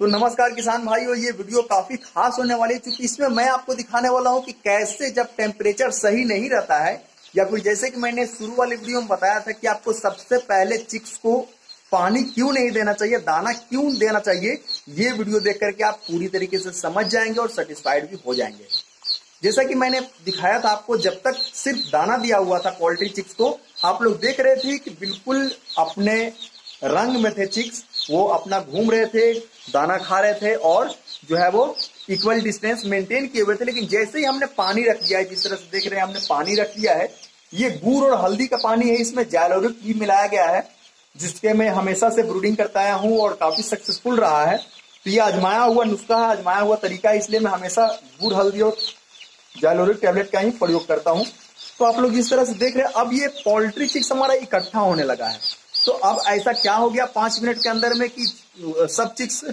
तो नमस्कार किसान भाइयों, ये वीडियो काफी खास होने वाली है क्योंकि इसमें मैं आपको दिखाने वाला हूं कि कैसे जब टेम्परेचर सही नहीं रहता है या फिर जैसे कि मैंने शुरू वाले वीडियो में बताया था कि आपको सबसे पहले चिक्स को पानी क्यों नहीं देना चाहिए, दाना क्यों देना चाहिए, ये वीडियो देख करके आप पूरी तरीके से समझ जाएंगे और सेटिस्फाइड भी हो जाएंगे। जैसा कि मैंने दिखाया था आपको, जब तक सिर्फ दाना दिया हुआ था पोल्ट्री चिक्स को, आप लोग देख रहे थे कि बिल्कुल अपने रंग में थे चिक्स, वो अपना घूम रहे थे, दाना खा रहे थे और जो है वो इक्वल डिस्टेंस मेंटेन किए हुए थे। लेकिन जैसे ही हमने पानी रख दिया है, जिस तरह से देख रहे हैं हमने पानी रख दिया है, ये गुड़ और हल्दी का पानी है, इसमें जैलोरिक भी मिलाया गया है जिसके मैं हमेशा से ब्रूडिंग करता आया हूँ और काफी सक्सेसफुल रहा है। तो ये आजमाया हुआ नुस्खा है, आजमाया हुआ तरीका है, इसलिए मैं हमेशा गुड़ हल्दी और जैलोरिक टैबलेट का ही प्रयोग करता हूँ। तो आप लोग जिस तरह से देख रहे हैं, अब ये पोल्ट्री चिक्स हमारा इकट्ठा होने लगा है। तो अब ऐसा क्या हो गया 5 मिनट के अंदर में कि सब चिक्स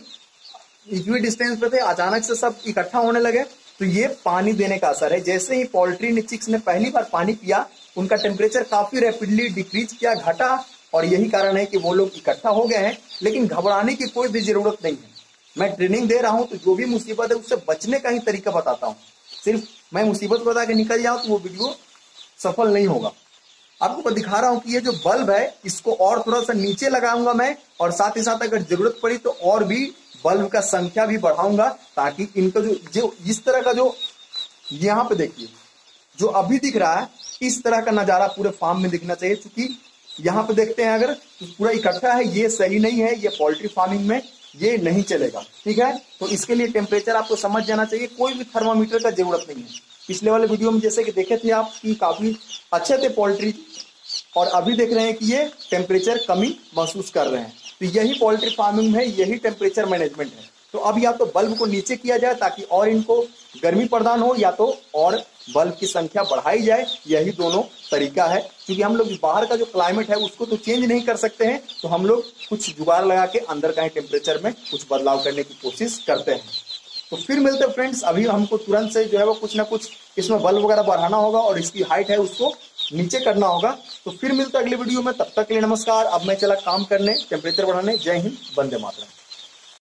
इक्वल डिस्टेंस पे थे, अचानक से सब इकट्ठा होने लगे। तो ये पानी देने का असर है। जैसे ही पोल्ट्री ने चिक्स ने पहली बार पानी पिया, उनका टेम्परेचर काफी रैपिडली डिक्रीज किया, घटा, और यही कारण है कि वो लोग इकट्ठा हो गए हैं। लेकिन घबराने की कोई भी जरूरत नहीं है। मैं ट्रेनिंग दे रहा हूं तो जो भी मुसीबत है उससे बचने का ही तरीका बताता हूं। सिर्फ मैं मुसीबत बता के निकल जाऊं तो वो वीडियो सफल नहीं होगा। आपको दिखा रहा हूं कि ये जो बल्ब है इसको और थोड़ा सा नीचे लगाऊंगा मैं, और साथ ही साथ अगर जरूरत पड़ी तो और भी बल्ब का संख्या भी बढ़ाऊंगा, ताकि इनका जो इस तरह का जो यहाँ पे देखिए जो अभी दिख रहा है, इस तरह का नजारा पूरे फार्म में दिखना चाहिए। क्योंकि यहाँ पे देखते हैं अगर पूरा इकट्ठा है, ये सही नहीं है, ये पोल्ट्री फार्मिंग में ये नहीं चलेगा। ठीक है, तो इसके लिए टेम्परेचर आपको समझ जाना चाहिए, कोई भी थर्मामीटर का जरूरत नहीं है। पिछले वाले वीडियो में जैसे कि देखे थे आप कि काफी अच्छे थे पोल्ट्री, और अभी देख रहे हैं कि ये टेम्परेचर कमी महसूस कर रहे हैं। तो यही पोल्ट्री फार्मिंग में यही टेम्परेचर मैनेजमेंट है। तो अब या तो बल्ब को नीचे किया जाए ताकि और इनको गर्मी प्रदान हो, या तो और बल्ब की संख्या बढ़ाई जाए, यही दोनों तरीका है। क्योंकि हम लोग बाहर का जो क्लाइमेट है उसको तो चेंज नहीं कर सकते हैं, तो हम लोग कुछ जुगाड़ लगा के अंदर का टेम्परेचर में कुछ बदलाव करने की कोशिश करते हैं। तो फिर मिलते हैं फ्रेंड्स। अभी हमको तुरंत से जो है वो कुछ ना कुछ इसमें बल्ब वगैरह बढ़ाना होगा और इसकी हाइट है उसको नीचे करना होगा। तो फिर मिलते हैं अगले वीडियो में, तब तक के लिए नमस्कार। अब मैं चला काम करने, टेम्परेचर बढ़ाने। जय हिंद, वंदे मातरम।